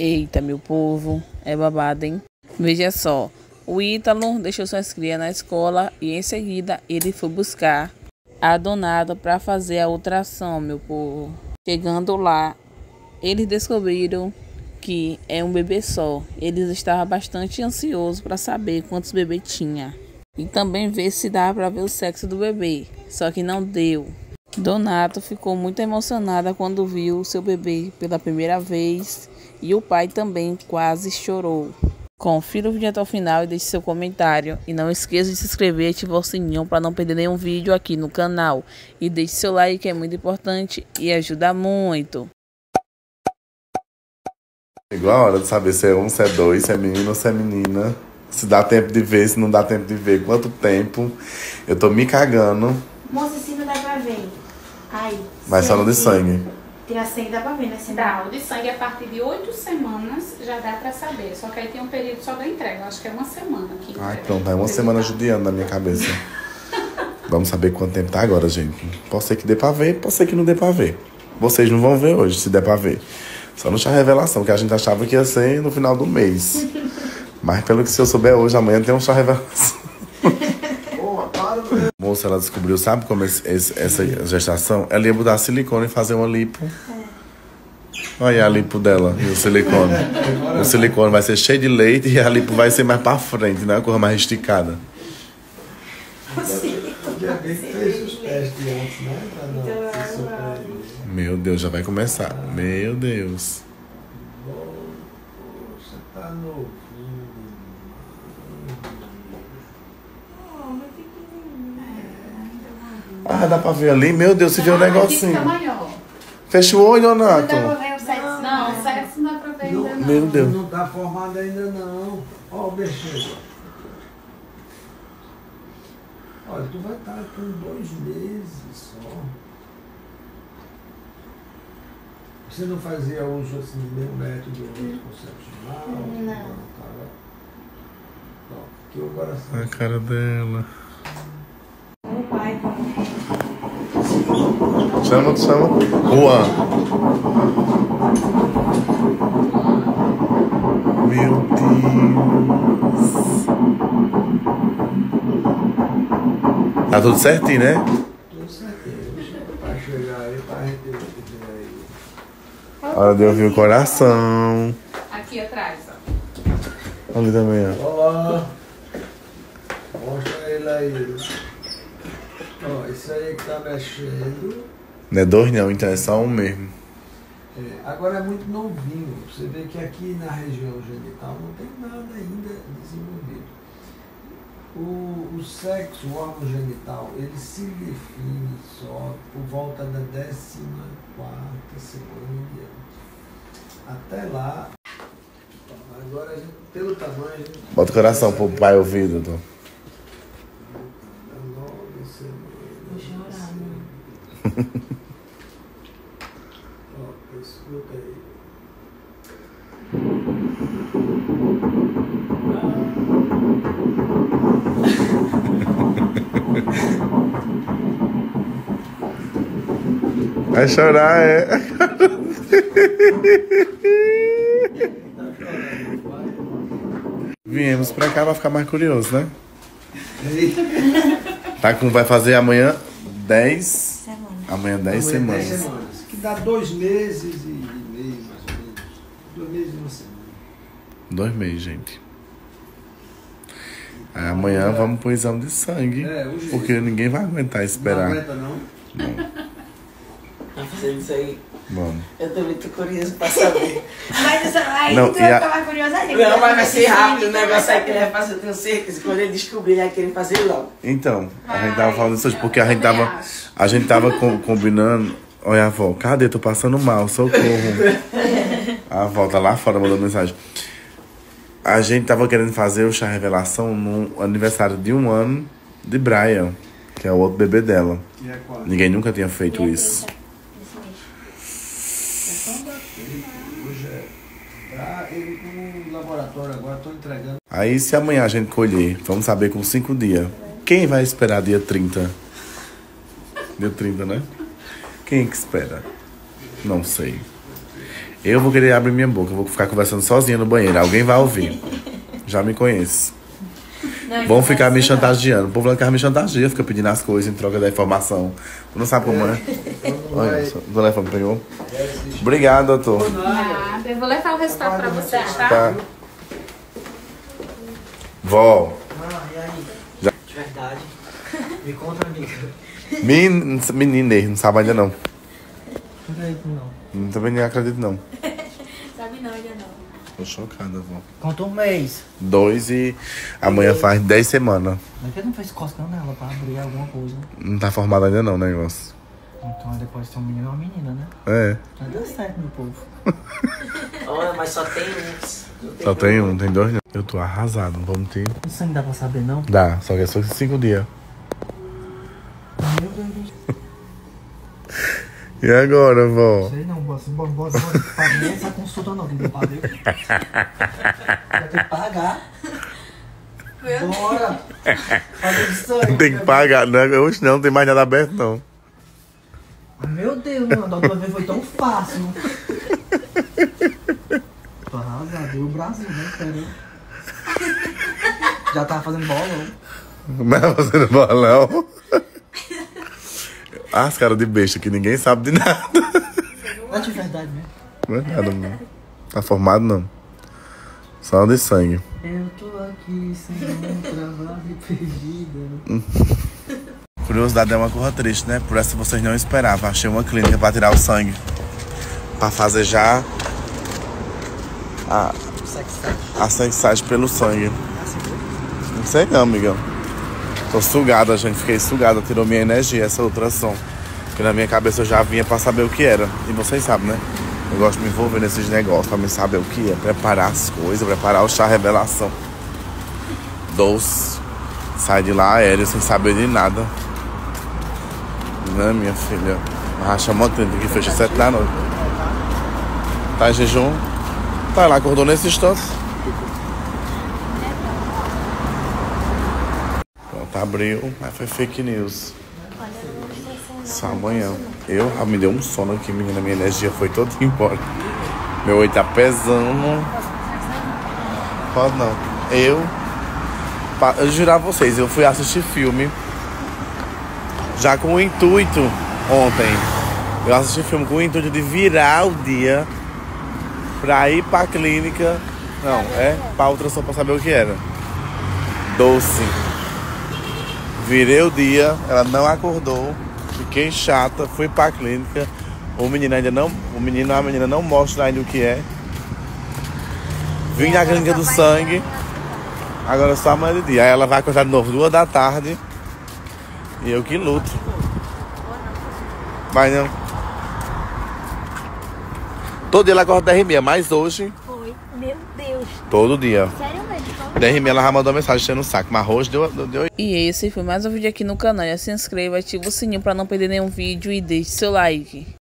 Eita, meu povo, é babado, hein? Veja só, o Ítalo deixou suas crias na escola e em seguida ele foi buscar a Donata para fazer a ultrassom, meu povo. Chegando lá, eles descobriram que é um bebê só. Eles estavam bastante ansiosos para saber quantos bebês tinha e também ver se dava para ver o sexo do bebê, só que não deu. Donato ficou muito emocionada quando viu o seu bebê pela primeira vez e o pai também quase chorou. Confira o vídeo até o final e deixe seu comentário. E não esqueça de se inscrever e ativar o sininho para não perder nenhum vídeo aqui no canal. E deixe seu like, que é muito importante e ajuda muito. Igual a hora de saber se é um, se é dois, se é menino ou se é menina. Se dá tempo de ver, se não dá tempo de ver, quanto tempo. Eu tô me cagando. Moça, se não dá pra ver. Ai, Mas só no de sangue. Tirar sangue dá pra ver, né? Dá, o de sangue a partir de 8 semanas já dá pra saber. Só que aí tem um período só da entrega. Eu acho que é uma semana aqui. Ai, pronto, é uma semana judiando na minha cabeça. Vamos saber quanto tempo tá agora, gente. Pode ser que dê pra ver, pode ser que não dê pra ver. Vocês não vão ver hoje, se der pra ver. Só no chá revelação, que a gente achava que ia ser no final do mês. Mas pelo que se eu souber hoje, amanhã tem um chá revelação. Moça, ela descobriu, sabe como essa gestação? Ela ia botar silicone e fazer uma lipo. Olha a lipo dela e o silicone. O silicone vai ser cheio de leite e a lipo vai ser mais pra frente, né? A cor mais esticada. Meu Deus, já vai começar. Meu Deus. Você tá novinho. Ah, dá pra ver ali? Meu Deus, você vê um negocinho. Fica maior. Fecha o olho, Donato. Não dá pra ver o sexo. Não, o sexo não dá pra ver ainda não. Meu Deus. Não tá formado ainda não. Ó o bexego. Olha, tu vai estar com 2 meses só. Você não fazia uso assim de nenhum método anticoncepcional? Não. Cara. Ó, aqui o coração. A cara dela. O pai. Chama. Juan. Meu Deus. Tá tudo certinho, né? Tudo certinho. Para chegar aí, para a gente ver aí. Hora de ouvir o coração. Aqui atrás, ó. Ali também, ó. Olá. Mostra ele aí. Ó, isso aí que tá mexendo. Não é 2 não, então é só um mesmo. É, agora é muito novinho. Você vê que aqui na região genital não tem nada ainda desenvolvido. O sexo, o órgão genital, ele se define só por volta da 14ª semana em diante. Até lá, agora a gente, pelo tamanho... A gente Bota o coração pro pai ouvir, doutor. Vou chorar, Ó, escuta aí. Vai chorar, é. Viemos pra cá pra ficar mais curioso, né? Tá com, vai fazer amanhã 10. Amanhã 10 semanas. 10 semanas. Que dá 2 meses e meio, mais ou menos. 2 meses e uma semana. 2 meses, gente. Aí amanhã vamos pro exame de sangue. Hoje. Porque ninguém vai aguentar esperar. Não aguenta, não? Tá fazendo isso aí? Vamos. Eu tô muito curioso pra saber. Mas aí Não, tu e vai a- ficar mais curiosa ainda. Não, mas vai ser rápido o negócio aí que ele vai fazer, eu tenho certeza. Quando ele descobrir, ele vai querer fazer logo. Então, a gente tava falando isso hoje porque a gente tava combinando. Olha a avó, cadê? Tô passando mal, socorro. A avó tá lá fora mandando mensagem. A gente tava querendo fazer o chá revelação no aniversário de 1 ano de Brian, que é o outro bebê dela. E é quase. Ninguém nunca tinha feito isso. Hoje é. Pra ele no laboratório agora, tô entregando. Aí se amanhã a gente colher, vamos saber com 5 dias. Quem vai esperar dia 30? Dia 30, né? Quem que espera? Não sei. Eu vou querer abrir minha boca, eu vou ficar conversando sozinha no banheiro. Alguém vai ouvir. Já me conhece. Vão ficar me chantageando. O povo lá que me chantageia, fica pedindo as coisas em troca da informação. Tu não sabe como é? Olha, dona Efam pegou. Obrigado, doutor. Nada. Eu vou levar o resultado pra vocês, tá? Tá. Vó. E aí? Já. De verdade. Me conta, amiga. Menina, não sabe ainda não. Não acredito, não. Também não acredito não. Sabe não, ainda não. Tô chocada, vó. Conta um mês. 2 e amanhã faz 10 semanas. Por que não fez cosca nela pra abrir alguma coisa? Não tá formado ainda não o negócio. Então depois tem um menino ou uma menina, né? É. Já deu certo, meu povo. Olha, mas só tem uns. Só tem um, tem 2 não. Eu tô arrasado, não vamos ter. O sangue dá pra saber, não? Dá, só que é só 5 dias. Meu Deus. E agora, vó? Sei não, bora. Paguei essa consulta não, que paguei. Vai ter que pagar. Bora. Fazer de sangue. Tem que pagar, né? Hoje não tem mais nada aberto não. Meu Deus, mano, da outra vez foi tão fácil. Tô arrasado, e o Brasil, né, cara? Já tava fazendo bolão. Mas fazendo balão. As caras de besta que ninguém sabe de nada. Não é de verdade mesmo. Não é nada, não. Tá formado não. Só de sangue. Eu tô aqui sem um trabalho e perdida. Curiosidade é uma coisa triste, né? Por essa vocês não esperavam. Achei uma clínica pra tirar o sangue. Pra fazer já a sexagem pelo sangue. Não sei não, amigão. Tô sugada, gente. Fiquei sugada. Tirou minha energia essa ultrassom. Porque na minha cabeça eu já vinha pra saber o que era. E vocês sabem, né? Eu gosto de me envolver nesses negócios pra me saber o que é. Preparar as coisas, preparar o chá revelação. Doce. Sai de lá aéreo sem saber de nada. Né, minha filha? Racha uma clínica que fecha 7 da noite. Tá em jejum? Tá lá, acordou nesse instante. Pronto, abriu, mas foi fake news. Só amanhã. Me deu um sono aqui, menina. Minha energia foi toda embora. Meu olho tá pesando. Pode não. Eu jurar a vocês, eu fui assistir filme já com o intuito ontem. Eu assisti filme com o intuito de virar o dia pra ir pra clínica. Não, pra ultrassom pra saber o que era. Doce. Virei o dia, ela não acordou. Fiquei chata, fui pra clínica. O menino ou a menina não mostra ainda o que é. Vim na clínica do sangue. Agora só amanhã de dia. Aí ela vai acordar de novo 2 da tarde. E eu que luto. Vai não. Todo dia ela acorda 10h30, mas hoje. Foi. Meu Deus. Todo dia. Sério mesmo? 10h30 ela já mandou mensagem enchendo o saco. Mas hoje deu. E esse foi mais um vídeo aqui no canal. Já se inscreva, ativa o sininho pra não perder nenhum vídeo e deixe seu like.